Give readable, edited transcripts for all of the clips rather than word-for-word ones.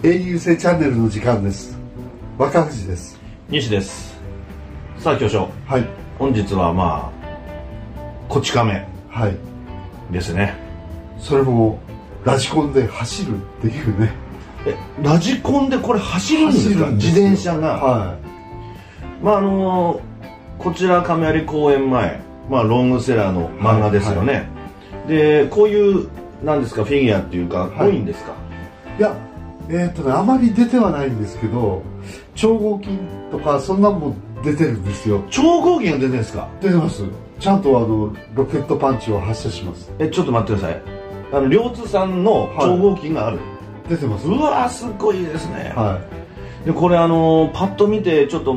英雄性チャンネルの時間です。若藤です。 西です。さあ巨匠、 はい、 本日はこち亀ですね。 それもラジコンで走るっていうね。 ラジコンでこれ走るんですか？自転車が。 はい。 こちら亀有公園前、ロングセラーの漫画ですよね。はいはい、でこういうなんですか、フィギュアっていうか、多いんですか？ いや、あまり出てはないんですけど、超合金とかそんなんも出てるんですよ。 超合金が出てるんですか？ 出てます。ちゃんとロケットパンチを発射します。 ちょっと待ってください。両津さんの超合金がある、 出てます。 うわー、すっごいですね。 はい。 でこれパッと見てちょっと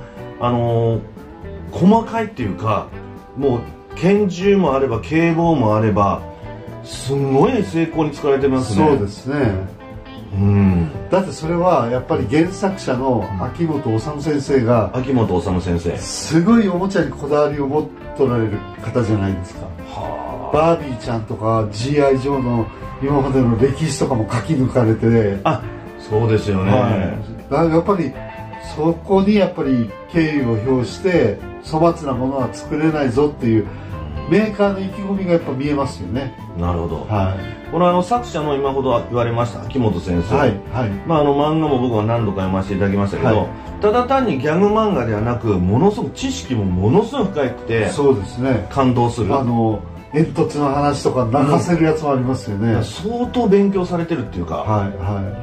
細かいっていうか、もう拳銃もあれば警棒もあれば、すごい精巧に使われてますね。 そうですね。だってそれはやっぱり原作者の秋元治先生が、 秋元治先生すごいおもちゃにこだわりを持っとられる方じゃないですか。バービーちゃんとか G.I. ジョーの今までの歴史とかも書き抜かれて、 そうですよね。 だからやっぱりそこにやっぱり敬意を表して粗末なものは作れないぞっていうメーカーの意気込みがやっぱ見えますよね。 なるほど。 はい。 この作者の今ほど言われました秋元先生、 はいはい、 漫画も僕は何度か読ませていただきましたけど、はい、ただ単にギャグ漫画ではなく、ものすごく知識もものすごく深くて、 そうですね、 感動する。 煙突の話とか泣かせるやつもありますよね。 相当勉強されてるっていうか、 はいはい。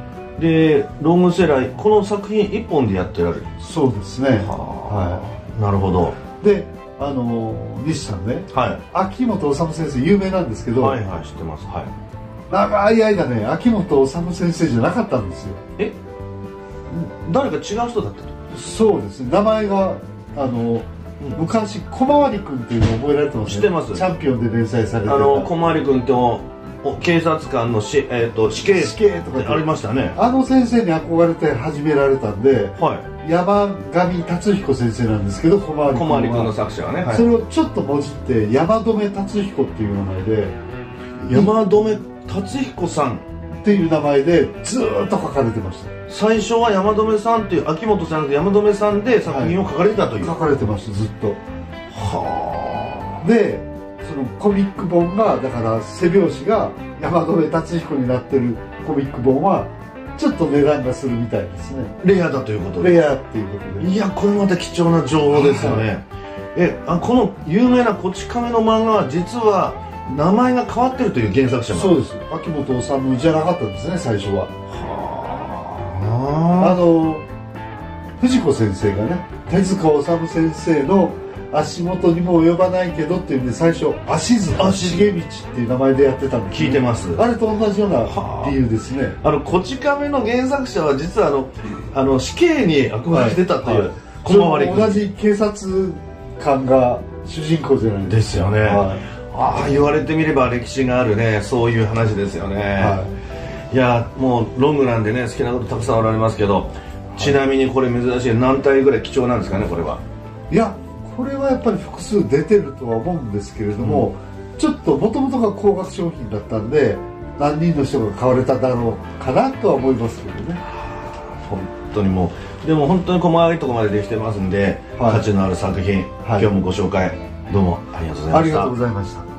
でロングセラー、この作品一本でやってられる。 そうですね。はい。なるほど。 で西さんね、はい、秋元治先生有名なんですけど、 はいはい、知ってます。はい。 長い間ね、秋元治先生じゃなかったんですよ。 誰か違う人だったと？ そうですね。名前が昔小回り君っていうのを覚えられてますね。 知ってます。 チャンピオンで連載されてた小回り君と警察官の死刑とかありましたね。 先生に憧れて始められたんで、はい、山上達彦先生なんですけど、小回り君の作者はね、はい、 それをちょっともじって山留達彦っていう名前で、 山留達彦さんっていう名前でずーっと書かれてました。 最初は山留さんっていう、秋元さんと山留さんで作品を書かれてたという、 書かれてました、ずっと。でそのコミック本が、だから背表紙が山留達彦になってるコミック本はちょっと値段がするみたいですね。 レアだということで。 レアっていうことで。 いや、これまた貴重な情報ですよね。この有名なこち亀の漫画は実は名前が変わってるという原作者が。 そうです。秋元治じゃなかったんですね、最初は。藤子先生がね、手塚治虫先生の足元にも及ばないけどっていうんで、最初足塚茂道っていう名前でやってたんです、 聞いてます。 あれと同じような理由ですね。 こち亀の原作者は実は死刑に憧れてたという、 同じ警察官が主人公じゃないですよね。言われてみれば歴史があるね、そういう話ですよね。いや、もうロングなんでね、好きなことたくさんおられますけど、ちなみにこれ珍しい、何体ぐらい貴重なんですかね、これは。 いや、これはやっぱり複数出てるとは思うんですけれども、ちょっともともとが高額商品だったんで、何人の人が買われただろうかなとは思いますけどね。 本当にもう、でも本当に細かいところまでできてますんで、価値のある作品、今日もご紹介どうもありがとうございました。 ありがとうございました。